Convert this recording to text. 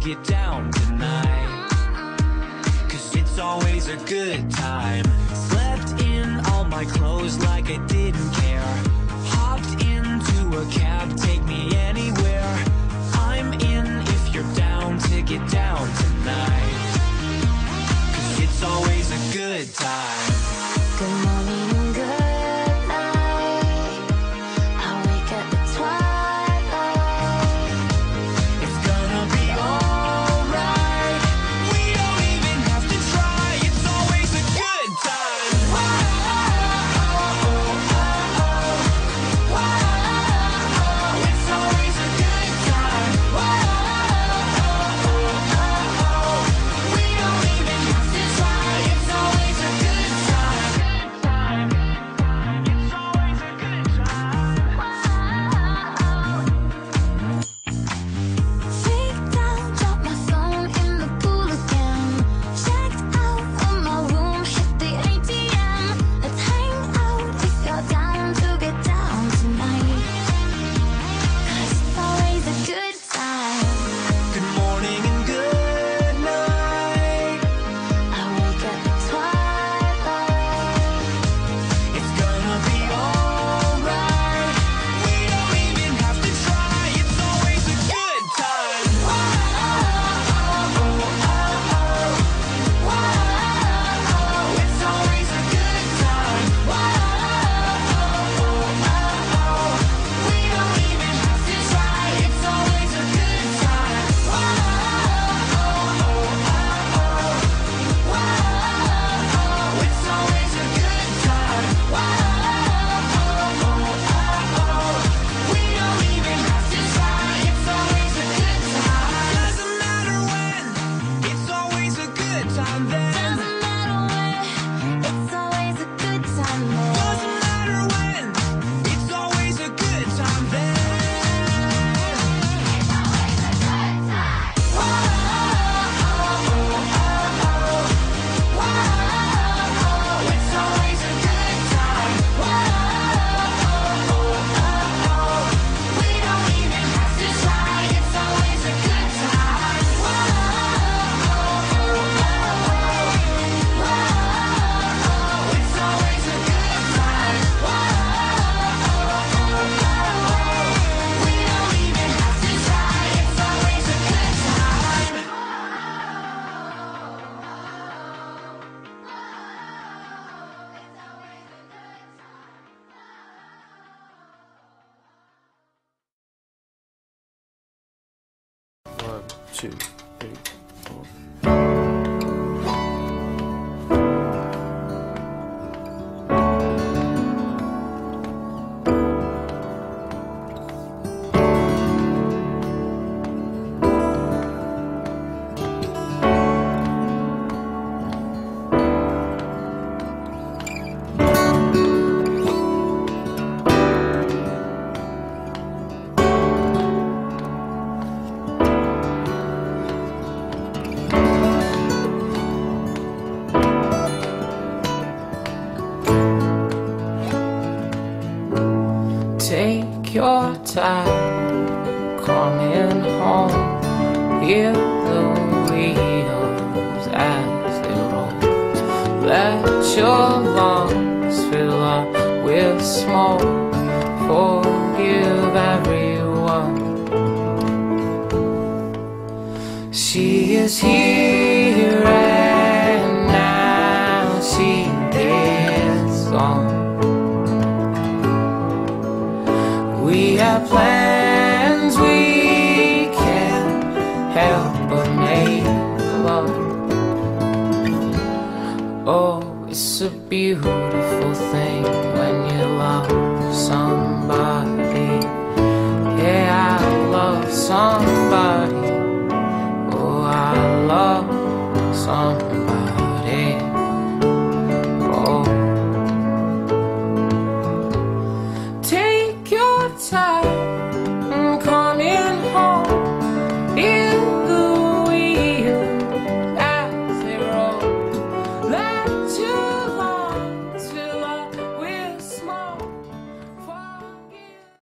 get down tonight, 'cause it's always a good time. Slept in all my clothes like I didn't care. Hopped into a cab, take me anywhere. I'm in if you're down to get down tonight, 'cause it's always a good time. Good morning, good night. I wake up at twilight. It's gonna be alright. We don't even have to try. It's always a good time. It's always a good time. We don't even have to try. It's always a good time. It's always a good time. Freaked out, dropped my phone in the pool again. Checked out of my room, hit the ATM. Let's hang out if you're down to get down tonight, 'cause it's always a good time. Good morning and good night. I wake up at twilight. It's gonna be alright. We don't even have to try. It's always a good time. It's always a good time. We don't even have to try. It's always a good time. It's always a good time. We don't even have to try. It's always a good time. Doesn't matter when. It's always a good time then. Doesn't matter when, it's always a good time then. Doesn't matter when. It's always a good time then. It's always a good time. It's always a good time. We don't even have to try. It's always a good time. It's always a good time. We don't even have to try. It's always a good time. One, two, three, four. Take your time coming home. Hear the wheels as they roll. Let your lungs fill up with smoke. Forgive everyone. She is here and now she is gone. We have plans we can't help but make love. Oh, it's a beautiful thing when you love somebody. Yeah, I love somebody. Oh, I love somebody.